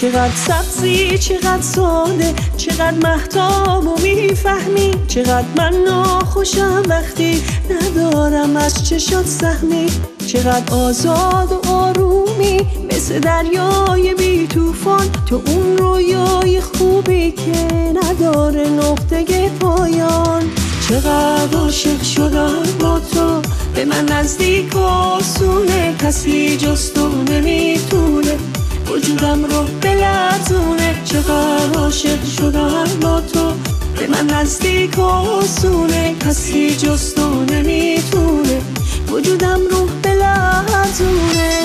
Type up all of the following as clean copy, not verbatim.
چقدر سبزی چقدر ساده، چقدر مهتاب و میفهمی، چقدر من ناخوشم وقتی ندارم از چشات سهمی، چقدر آزاد و آرومی مثل دریای بی توفان، تو اون رویای خوبی که نداره نقطه پایان. چقدر عاشق شدم با تو، به من نزدیک و آسونه، کسی جز تو نمیتونه وجودم رو بلرزونه. چقدر عاشق شدم با تو، به من نزدیک و آسونه، کسی جز تو نمیتونه وجودم رو بلرزونه.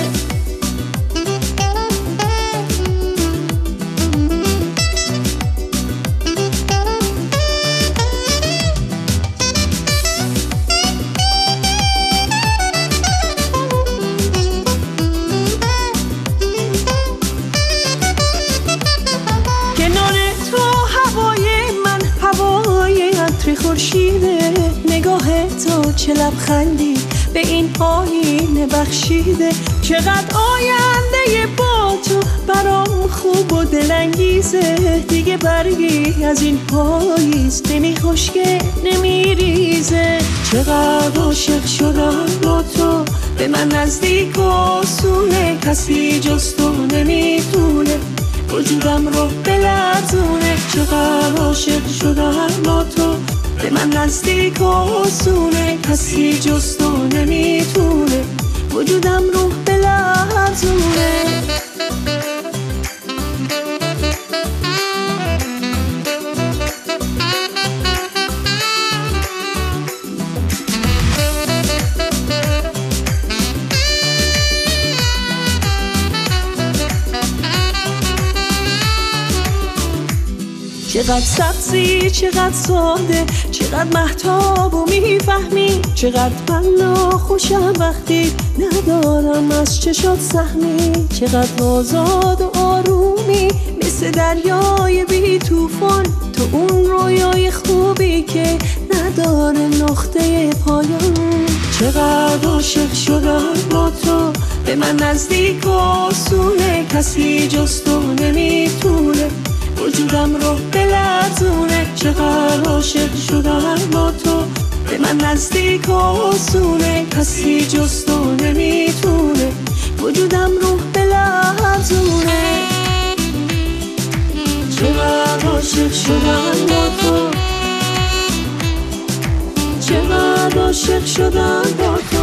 خورشیده نگاه تو چه لبخندی به این آینه بخشیده، چقدر آینده با تو برام خوب و دلانگیزه، دیگه برگی از این پاییز نمی خشکه نمی ریزه. چقدر عاشق شدم با تو، به من نزدیک و آسونه، کسی جز تو نمیتونه وجودم رو بلرزونه. چقدر عاشق شدم با تو، به من نزدیک و آسونه، کسی جز تو نمیتونه وجودم رو بلرزونه. چقدر سبزی چقدر ساده، چقدر مهتاب و میفهمی، چقدر من ناخوشم وقتی ندارم از چشات سهمی، چقدر آزاد و آرومی مثل دریای بی توفان، تو اون رویای خوبی که نداره نقطه پایان. چقدر عاشق شدم با تو، به من نزدیک و آسونه، کسی جز تو نمیتونه وجودم رو بلرزونه. چقدر عاشق شدم با تو، به من نزدیک و آسونه، کسی جز تو نمیتونه وجودم رو بلرزونه. چقدر عاشق شدم با تو، چقدر عاشق شدم با تو.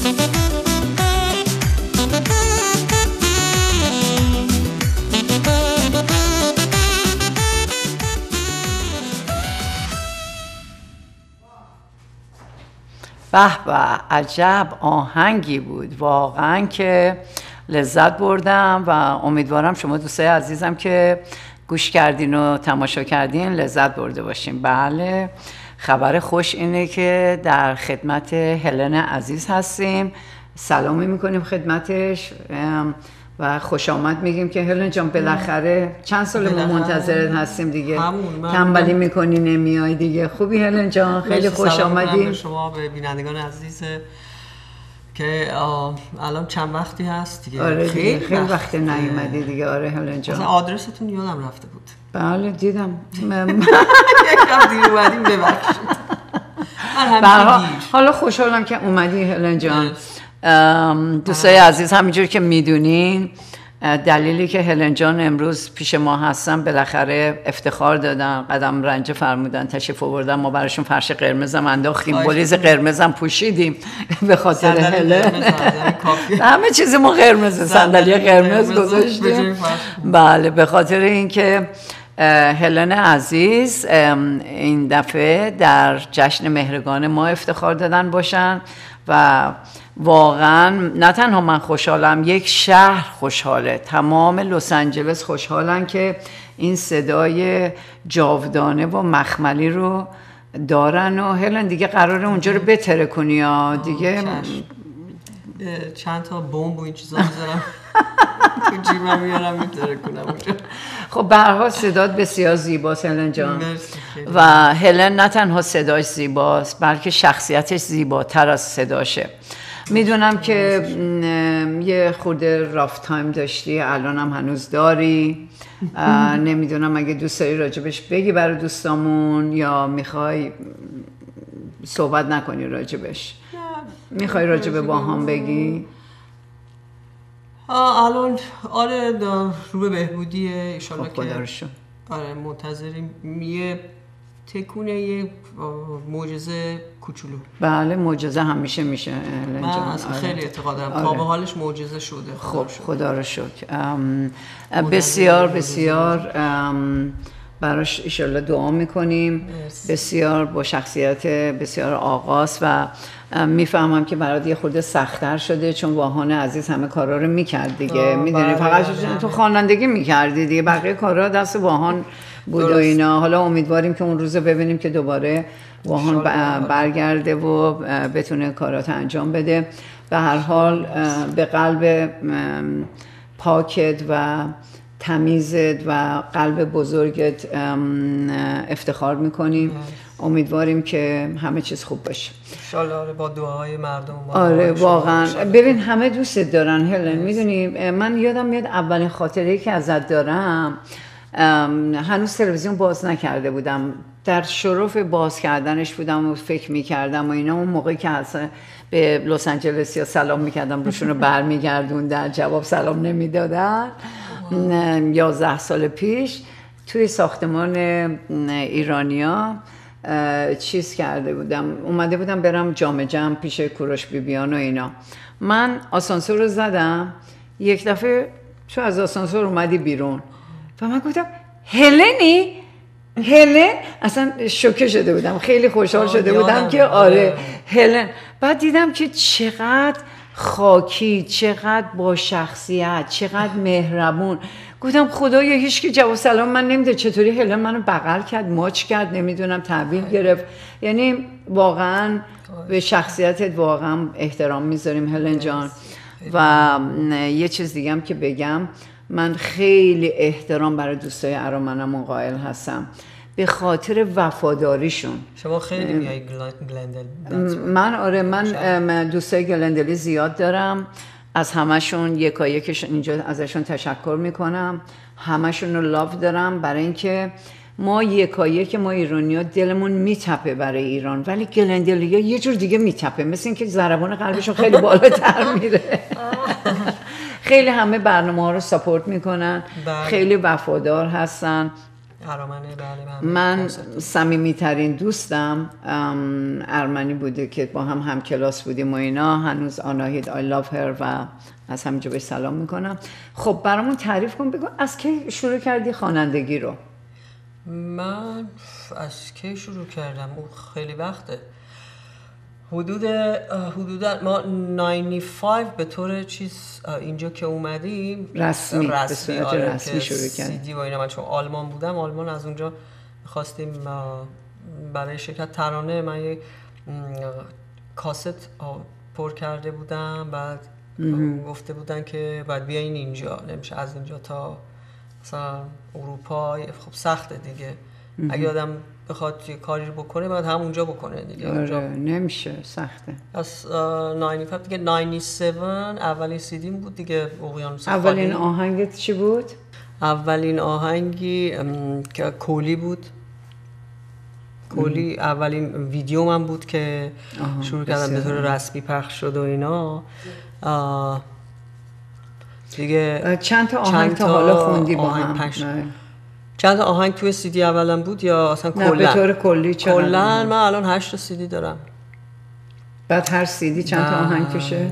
به به، عجب آهنگی بود واقعا که لذت بردم و امیدوارم شما دوستای عزیزم که گوش کردین و تماشا کردین لذت برده باشین. بله، خبر خوش اینه که در خدمت هلن عزیز هستیم، سلامی میکنیم خدمتش و خوش آمد میگیم که هلن جان بالاخره چند سال ما منتظرت هستیم دیگه، تنبلی میکنی نمیای دیگه. خوبی هلن جان؟ خیلی خوش آمدیم به شما، به بینندگان عزیز که الان چند وقتی هست دیگه. آره خیلی وقت نیومدی دیگه. آره هلن جان، مثلا آدرستون یادم رفته بود. بله دیدم یکم دیر اومدیم، ببخشید. حالا خوشحالم که اومدی هلن جان. دوستای عزیز، همینجور که میدونین دلیلی که هلن جان امروز پیش ما هستن، بالاخره افتخار دادن، قدم رنجه فرمودن، تشریف آوردن، ما براشون فرش قرمزم انداختیم، بلیز قرمزم پوشیدیم به خاطر هلن. همه چیز ما قرمز، صندلی قرمز گذاشتیم. بله، به خاطر اینکه هلن عزیز این دفعه در جشن مهرگان ما افتخار دادن باشن و واقعا نه تنها من خوشحالم، یک شهر خوشحاله، تمام لس آنجلس خوشحالن که این صدای جاودانه و مخملی رو دارن و هلن دیگه قراره اونجا رو بتره کنی ها دیگه. چند تا بمب و این چیزا میذارم تو جیبم میارم میتره کنم اونجا. خب به هر حال صدات بسیار زیباست هلن جان و هلن نه تنها صداش زیباست بلکه شخصیتش زیباتر از صداشه. میدونم که یه خورده راف تایم داشتی، الان هم هنوز داری. نمیدونم اگه دوست داری راجبش بگی برای دوستامون یا میخوای صحبت نکنی راجبش. میخوای راجب با هم بگی؟ الان آره رو به بهبودیه ایشالله که خدا رو شکر. آره منتظریم یه تکونه یه معجزه کوچولو. بله معجزه همیشه میشه. من اصلا خیلی اعتقاد دارم تا به حالش معجزه شده. خب خدا رو شکر. بسیار بسیار براش ایشالله دعا میکنیم. بسیار با شخصیت بسیار آقاست و میفهمم که برات یه خورده سخت‌تر شده چون واهان عزیز همه کارا رو میکرد دیگه. میدونی فقط تو خوانندگی میکردی دیگه، بقیه کارا دست واهان بود و اینا. حالا امیدواریم که اون روز رو ببینیم که دوباره واهان برگرده و بتونه کارات انجام بده. به هر حال به قلب پاکت و تمیزت و قلب بزرگت افتخار میکنیم. امیدواریم که همه چیز خوب باشه انشالله با دعاهای مردم. آره واقعا. ببین همه دوستت دارن هلن. میدونی من یادم میاد اولین خاطره‌ای که ازت دارم، هنوز تلویزیون باز نکرده بودم، در شرف باز کردنش بودم و فکر میکردم و اینا. اون موقعی که اصلا به لس آنجلسیا سلام میکردم روشون رو برمیگردوندن، جواب سلام نمیدادن. 11 سال پیش توی ساختمان ایرانیا چیز کرده بودم، اومده بودم برم جام جم پیش کوروش بیبیان و اینا. من آسانسور رو زدم، یک دفعه تو از آسانسور اومدی بیرون و من گفتم هلنی؟ هلن؟ اصلا شوکه شده بودم، خیلی خوشحال شده بودم که آره هلن. بعد دیدم که چقدر خاکی، چقدر با شخصیت، چقدر مهربون. گفتم خدایا هیچ کی جواب سلام من نمیده، چطوری هلن منو بغل کرد، ماچ کرد، نمیدونم تحویل گرفت. یعنی واقعا به شخصیتت واقعا احترام میذاریم هلن جان. و یه چیز دیگه هم که بگم، من خیلی احترام برای دوستای ارامنمون قائل هستم به خاطر وفاداریشون. شما خیلی میای گلندل؟ من دوستای گلندلی زیاد دارم، از همشون یکایکش اینجا ازشون تشکر میکنم. همشون رو لاو دارم برای اینکه ما یکایک ما ایرانی‌ها دلمون میتپه برای ایران، ولی گلندلی‌ها یه جور دیگه میتپه، مثل اینکه ضربان قلبشون خیلی بالاتر میره. خیلی همه برنامه‌ها رو ساپورت میکنن، خیلی وفادار هستن. من صمیمی‌ترین دوستم ارمنی بوده که با هم کلاس بودیم و اینا، هنوز آناهید I love her و از همینجا بهش سلام میکنم. خب برامون تعریف کن، بگو از کی شروع کردی خوانندگی رو؟ من از کی شروع کردم؟ خیلی وقته، حدودا ما 95 به طور چیز اینجا که اومدیم رسمی شروع کردیم. CD و اینا. من چون آلمان بودم، آلمان از اونجا خواستیم برای شرکت ترانه من یه کاست پر کرده بودم، بعد گفته بودن که باید بیاین اینجا، نمیشه از اینجا تا مثلا اروپا، خب سخته دیگه. اگه آدم بخواد یه کاری رو بکنه باید همونجا بکنه دیگه. اونجا نمیشه، سخته. از 95 دیگه 97 اولین سیدیم بود دیگه، اقیانوس خالی. اولین آهنگت چی بود؟ اولین آهنگی که کولی بود. کولی اولین ویدیو من بود که شروع کردم به طور رسمی پخش شد و اینا دیگه. چند تا آهنگ تا حالا خوندی با هم؟ چند تا آهنگ توی CD اولم بود یا اصلا کلا؟ به طور کلی کلا من الان 8 تا CD دارم. بعد هر CD چند تا آهنگ توشه؟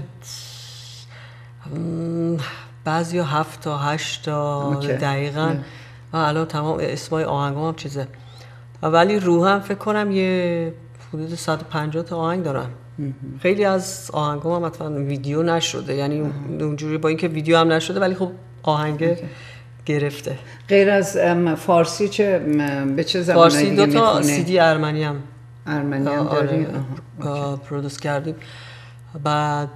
بعضی 7 تا 8 تا دقیقاً. الان تمام اسمای آهنگام هم چیزه، ولی روحم فکر کنم یه حدود 150 تا آهنگ دارم. خیلی از آهنگام هم مثلا ویدیو نشده، یعنی اونجوری با اینکه ویدیو هم نشده ولی خب آهنگ گرفته. غیر از فارسی به چه زبانایی دیگه میخونه؟ فارسی 2 تا CD ارمنی هم داری؟ پرودوس کردیم. بعد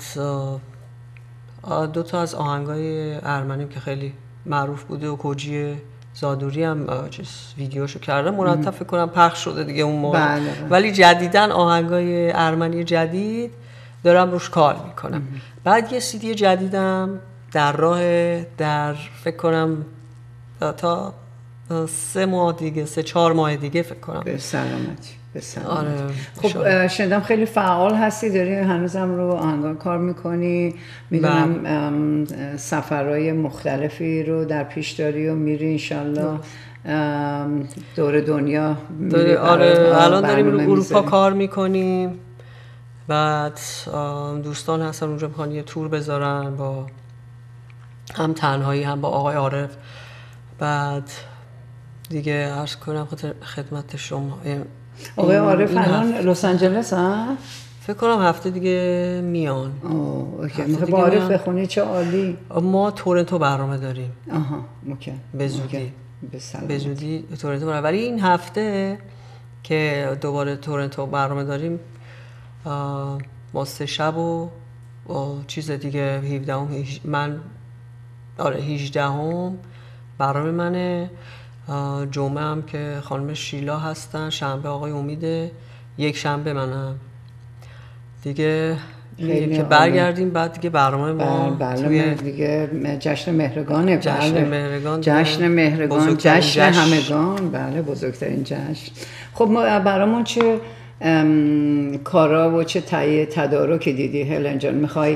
2 تا از آهنگای ارمنی که خیلی معروف بوده و کوجی زادوری هم ویدیوشو کردم، مرتب فکر کنم پخش شده دیگه اون موقع. ولی جدیدن آهنگای ارمنی جدید دارم روش کار میکنم. بعد یه CD جدیدم در راه، در فکر کنم تا 3 ماه دیگه، 3-4 ماه دیگه فکر کنم. به سلامتی. آره. خب شنیدم خیلی فعال هستی، داری هنوزم رو آهنگان کار میکنی، میدونم سفرهای مختلفی رو در پیش داری و میری انشالله دور دنیا. آره الان داریم رو اروپا کار میکنیم. بعد دوستان هستن اونجا میخوان یه تور بذارن با هم تنهایی هم با آقای عارف. بعد دیگه عرض کنم خدمت شما آقای عارف الان لس آنجلس ها؟ فکر کنم هفته دیگه میان. اوکی. میخوای با عارف بخونی؟ چه عالی. ما تورنتو برنامه داریم. اوکی. به زودی تورنتو برنامه. ولی این هفته که دوباره تورنتو برنامه داریم ما 3 شب و چیز دیگه 17 من 18 برنامه منه. جمعه هم که خانم شیلا هستن، شنبه آقای امیده، یک شنبه منم دیگه که برگردیم. بعد دیگه برنامه ما توی دیگه جشن مهرگانه. جشن مهرگان جشن همگان. بله بزرگترین جشن. خب ما برامون چه کارا و چه تدارکی دیدی هلن جان؟ میخوای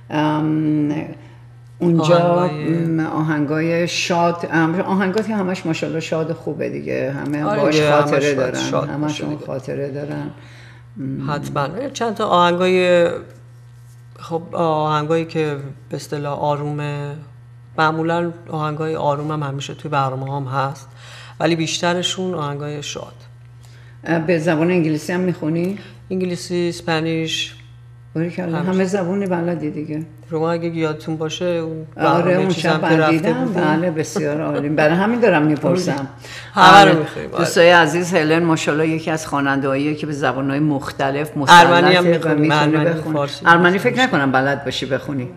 اونجا آهنگای شاد، آهنگاتی همش ماشاءالله شاد خوبه دیگه، همه باش خاطره دارن، همشون خاطره دارن. حتما چند تا آهنگای خب آهنگایی که به اصطلاح آرومه، معمولا آهنگای آروم هم همیشه توی برنامه هم هست، ولی بیشترشون آهنگای شاد. به زبان انگلیسی هم میخونی؟ انگلیسی، اسپانیش، همه زبونی بلدی دیگه. شما اگه یادتون باشه اون آره اون شب دیدم. بله بسیار عالی. برای همین دارم میپرسم. همه رو میخویم. دوستای عزیز هلن ماشاءالله یکی از خواننده‌ایه که به زبان‌های مختلف مسلطه. ارمنی هم میخونه بخونی. ارمنی فکر نکنم بلد باشی بخونی.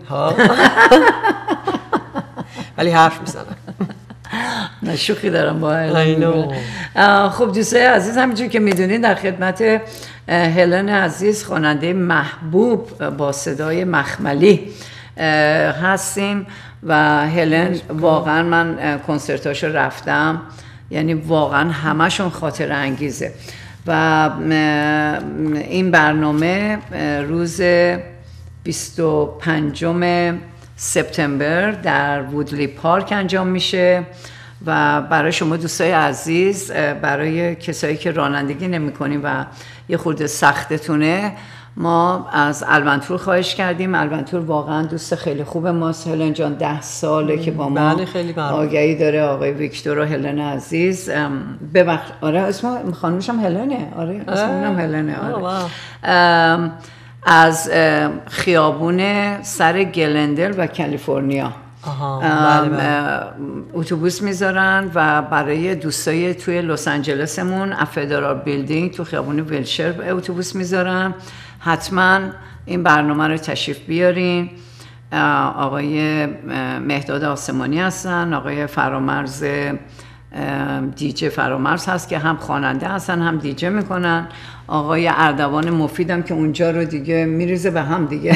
ولی حرف میزنم. نه شوخی دارم با هلن. خب دوستای عزیز همینجور که میدونید در خدمت هلن عزیز خواننده محبوب با صدای مخملی هستیم و هلن واقعا من کنسرتاشو رفتم، یعنی واقعا همشون خاطره انگیزه و این برنامه روز 25 سپتامبر در وودلی پارک انجام میشه و برای شما دوستای عزیز، برای کسایی که رانندگی نمی کنیم و یه خورده سختتونه، ما از الونتور خواهش کردیم. الونتور واقعا دوست خیلی خوب ماست. هلن جان 10 ساله که با ما آگهی داره، آقای ویکتور و هلن عزیز. آره اسم خانمش هم هلنه. آره اسمم هلنه. آره. از خیابون سر گلندل و کالیفرنیا اتوبوس میذارن و برای دوستای توی لس آنجلسمون فدرال بیلدینگ تو خیابون ویلشر اتوبوس میذارن. حتما این برنامه رو تشریف بیارین. آقای مهداد آسمانی هستن، آقای فرامرز دیجه فرامرز هست که هم خواننده هستن هم دیجه میکنن، آقای اردوان مفیدم که اونجا رو دیگه میریزه به هم دیگه.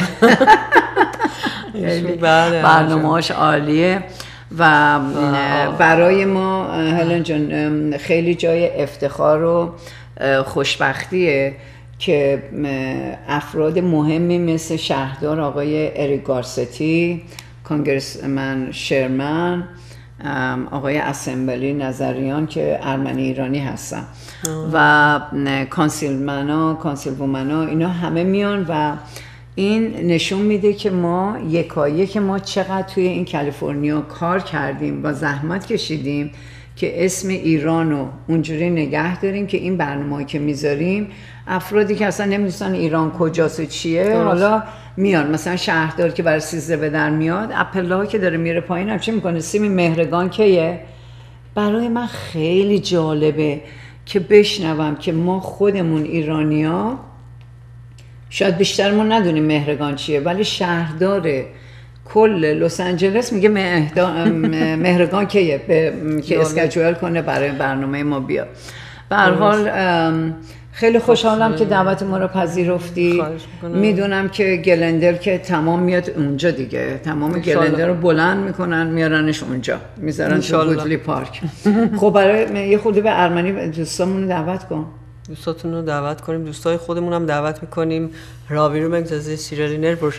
برنامه‌اش عالیه و برای ما هلن جان خیلی جای افتخار و خوشبختیه که افراد مهمی مثل شهردار آقای اریک گارستی، کانگرسمن شرمن، آقای اسمبلی نظریان که ارمنی ایرانی هستن و کانسیلومنا اینا همه میان و این نشون میده که ما یکایک ما چقدر توی این کالیفرنیا کار کردیم و زحمت کشیدیم که اسم ایران رو اونجوری نگه داریم که این برنامه‌ای که میذاریم افرادی که اصلا نمیدونن ایران کجاست و چیه حالا میان. مثلا شهردار که برای 13 به در میاد، اپلا که داره میره پایین هم چه میکنه؟ سیم مهرگان کیه؟ برای من خیلی جالبه که بشنوم که ما خودمون ایرانیا شاید بیشترمون ندونیم مهرگان چیه، ولی شهردار کل لس آنجلس میگه مهرگان کیه که اسکیجول کنه برای برنامه ما بیاد. به هر حال خیلی خوشحالم که دعوت ما رو پذیرفتی. میدونم که گلندر که تمام میاد اونجا دیگه، تمام گلندر رو بلند میکنن میارنش اونجا، میذارن تو وودلی پارک. خب برای یه خورده به ارمنی دوستامون دعوت کن. دوستاتون رو دعوت کنیم، دوستای خودمون هم دعوت میکنیم. راویرومک زازی سیرالینر بر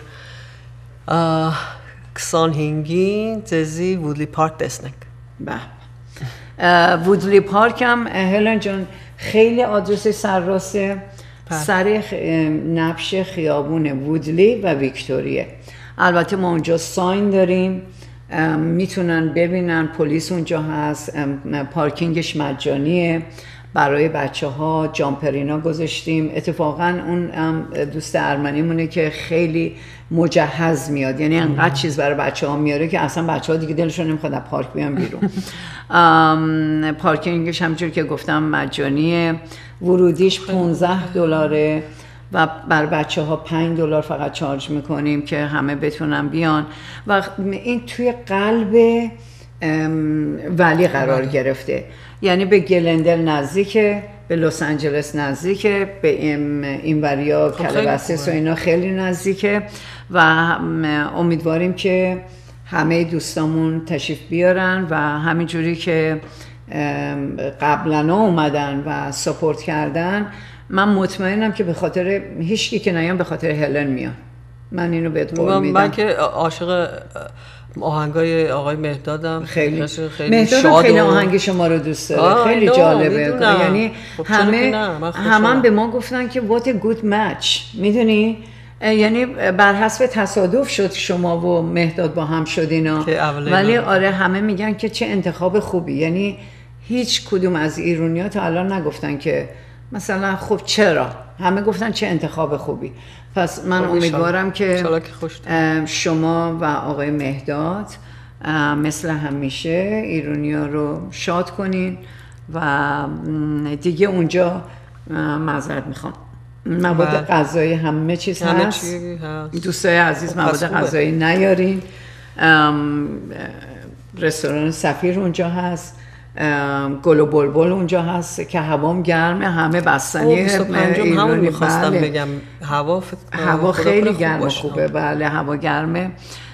کسان هنگی زازی وودلی پارک دستنک. وودلی پارک هم هلن جان خیلی آدرس سرراسته، سر نبش خیابون وودلی و ویکتوریه. البته ما اونجا ساین داریم، میتونن ببینن، پلیس اونجا هست، پارکینگش مجانیه، برای بچه ها جامپرینا گذاشتیم. اتفاقا اون دوست ارمنی مونه که خیلی مجهز میاد، یعنی انقدر چیز برای بچه ها میاره که اصلا بچه ها دیگه دلشون نمیخواد از پارک بیان بیرون. پارکینگش همونجور که گفتم مجانیه، ورودیش $15 و بر بچه ها $5 فقط چارج میکنیم که همه بتونن بیان. و این توی قلب ولی قرار گرفته، یعنی به گلندر نزدیکه، به لس آنجلس نزدیکه، به این وریا کلباسیس و اینا خیلی نزدیکه و امیدواریم که همه دوستامون تشریف بیارن و همینجوری که قبلا اومدن و ساپورت کردن، من مطمئنم که به خاطر هیچکی که نیام به خاطر هلن میان. من اینو بهت قول میدم. من که عاشق آهنگای آقای مهدادم، خیلی مهدادم خیلی آهنگ شما رو دوست داره، خیلی جالبه. یعنی همه به ما گفتن که what a good match، میدونی؟ یعنی بر حسب تصادف شد شما و مهداد با هم شدینا، ولی آره همه میگن که چه انتخاب خوبی. یعنی هیچ کدوم از ایرونی‌ها تا الان نگفتن که مثلا خب چرا، همه گفتن چه انتخاب خوبی. پس من امیدوارم که شما و آقای مهداد مثل همیشه ایرونیا رو شاد کنین و دیگه اونجا معذرت میخوام، مواد غذایی همه چیز هست. دوستای عزیز مواد غذایی نیارین. رستوران سفیر اونجا هست، گل و بلبل اونجا هست که هوام گرمه، همه بستنی ایرانی. میخواستم بگم هوا خیلی گرم و خوبه. بله هوا گرمه.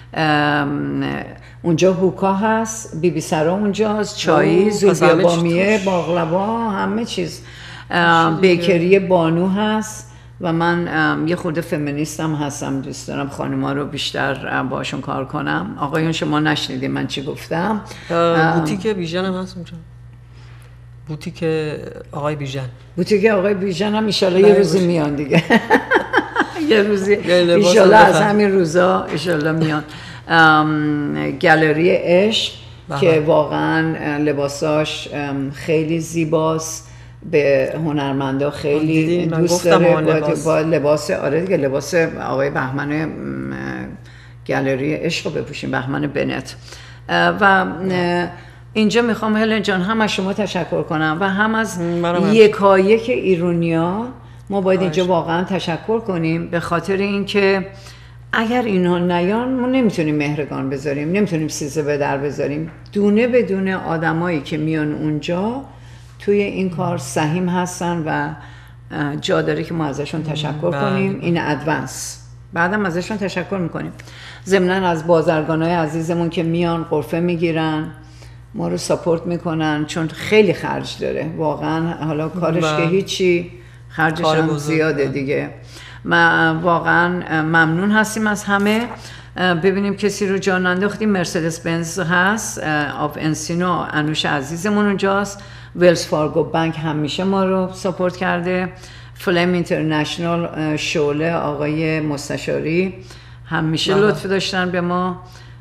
اونجا هوکا هست، بی بی سرا اونجاست، چایی، زوبیا بامیه، باقلوا، همه چیز. بیکری بانو هست و من یه خورده فمینیستم هستم، دوست دارم خانم‌ها رو بیشتر باشون کار کنم. آقایون شما نشنیدین من چی گفتم؟ بوتیک بیژن هم هست اونجا، بوتیک آقای بیژن. بوتیک آقای بیژن هم ایشالله یه روزی میان دیگه. یه روزی ایشالله از همین روزا ایشالله میان. گالری عشق که واقعا لباساش خیلی زیباست، به هنرمندا خیلی دوست داره. با لباس آره دیگه، لباس آقای بهمن گالری عشق رو بپوشیم، بهمن بنت. و اینجا میخوام هلن جان هم از شما تشکر کنم و هم از یکایک ایرونیا. ما باید اینجا واقعا تشکر کنیم به خاطر اینکه اگر اینها نیان ما نمیتونیم مهرگان بذاریم، نمیتونیم سیزه به در بذاریم. دونه به دونه آدمایی که میان اونجا توی این کار سهیم هستن و جا داره که ما ازشون تشکر کنیم. این ادوانس بعدم ازشون تشکر میکنیم. ضمناً از بازرگانای عزیزمون که میان قرفه میگیرن، ما رو ساپورت میکنن، چون خیلی خرج داره واقعا. حالا کارش که هیچی، خرجش هم زیاده دیگه. ما واقعا ممنون هستیم از همه. ببینیم کسی رو جا ننداختیم. مرسدس بنز هست، آف انسینو انوش عزیزمون اونجاست. ویلز فارگو بانک همیشه ما رو ساپورت کرده. فلیم اینترنشنال شعله آقای مستشاری همیشه لطف داشتن به ما.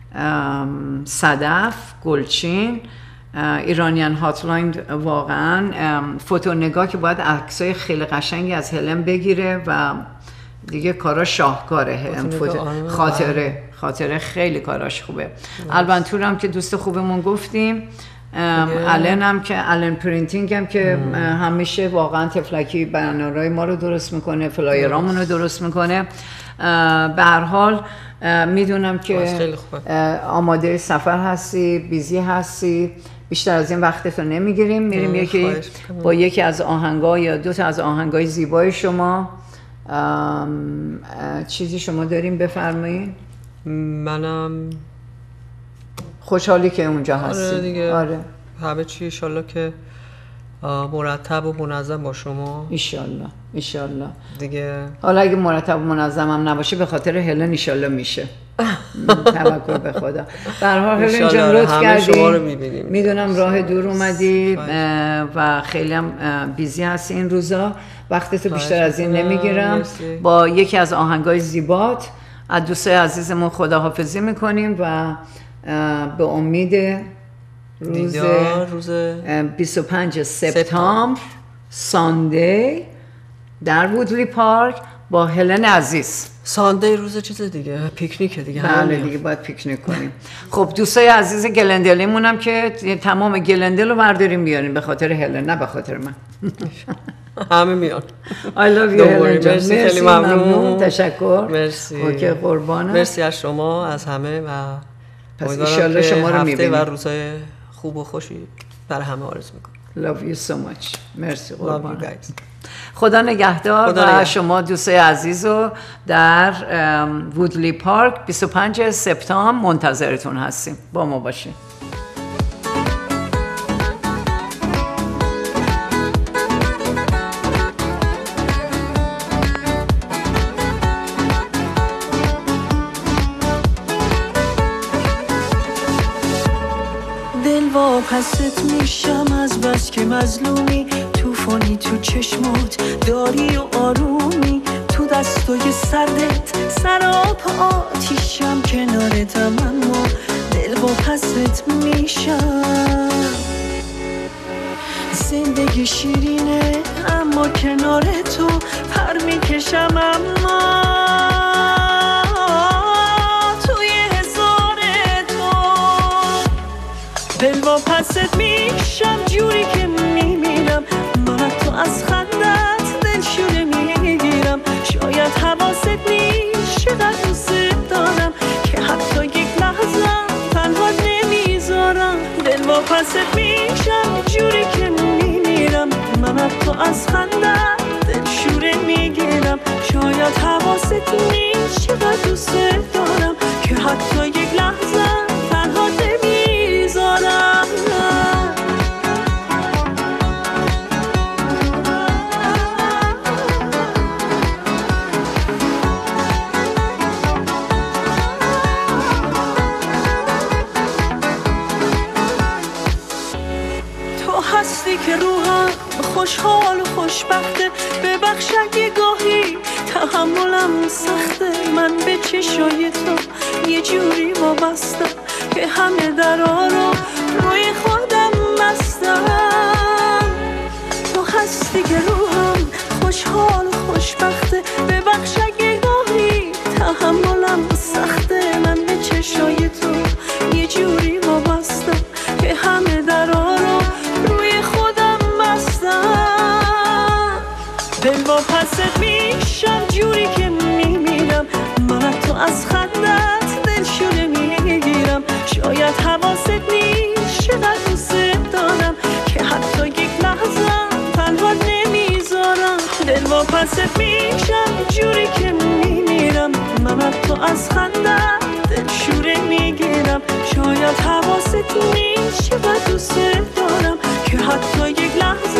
صدف، گلچین، ایرانیان هاتلاین، واقعا فوتو نگاه که باید عکسای خیلی قشنگی از هلن بگیره و دیگه کارا شاهکاره. خاطره خیلی کاراش خوبه. البنتور هم که دوست خوبمون گفتیم، الان هم که الان پرینتینگ هم که همیشه واقعا تفلکی بنرهای ما رو درست میکنه، فلایرامون رو درست میکنه. به هر حال میدونم که آماده سفر هستی، بیزی هستی. بیشتر از این وقتتو نمیگیریم، میریم با یکی از آهنگا یا دو تا از آهنگای زیبای شما. چیزی شما داریم بفرمایید؟ منم خوشحالی که اونجا هستی. آره دیگه. آره. همه چی انشالله که مرتب و منظم با شما. ایشالله دیگه. حالا اگه مرتب و منظم هم نباشه به خاطر هلن ایشالله میشه. توکل به خدا. به هر حال هلن جان لطف کردی. میدونم راه دور اومدی و خیلی هم بیزی هستی این روزا. وقتتو بیشتر از این نمیگیرم. با یکی از آهنگای زیبات از دوستای عزیزمون خداحافظی میکنیم و به امید روز 25 سپتامبر ساندی در وودلی پارک با هلن عزیز. ساندی روز چیز دیگه، پیکنیک دیگه. بله دیگه باید پیکنیک کنیم. خب دوستای عزیز گلندلیمون هم که تمام گلندل رو برداریم بیاریم به خاطر هلن، نه به خاطر من. همه میان. I love you هلن جان. مرسی، خیلی ممنون. تشکر. مرسی. اوکی قربانم. مرسی از شما، از همه و پس انشالله شما رو میبینیم و روزای خوب و خوشی برای همه آرزو میکنم. Love you so much. مرسی قربان. خدا نگهدار و شما دوستای عزیز رو در وودلی پارک 25 سپتامبر منتظرتون هستیم. با ما باشین. پست میشم از بس که مظلومی، توفانی تو چشمات داری و آرومی، تو دستای سردت سراب آتیشم، کنارتم اما دل با پست میشم. زندگی شیرینه اما کنار تو پر میکشم، اما دل با پست میشم جوری که میمیرم، من تو از خندت دلشوره میگیرم، شاید حواست نیست چقدر دوست دارم که حتی یک لحظه تنها نمیذارم. دل با پست میشم جوری که میمیرم، من تو از خندت دلشوره میگیرم، شاید حواست نیست چقدر دوست دارم که حتی یک لحظه تنها نمیذارم. تو هستی که روحم خوشحال و خوشبخته، ببخش اگه گاهی تحملم سخته، من به چشای تو یه جوری وابستم که همه درا رو روی خودم بستم. تو هستی که روحم خوشحال و خوشبخته، ببخش اگه گاهی تحملم سخته، من به چشای تو یه جوری وابستم که همه درا رو روی خودم بستم. دل با پست میشم جوری که میمیرم، من تو از خندت دلشوره میگیرم، شاید حواست نیست چقدر دوست دارم که حتی یک لحظه تنها نمیذارم. دل با پست میشم جوری که میمیرم، من تو از خندت دلشوره میگیرم، شاید حواست نیست چقدر دوست دارم که حتی یک لحظه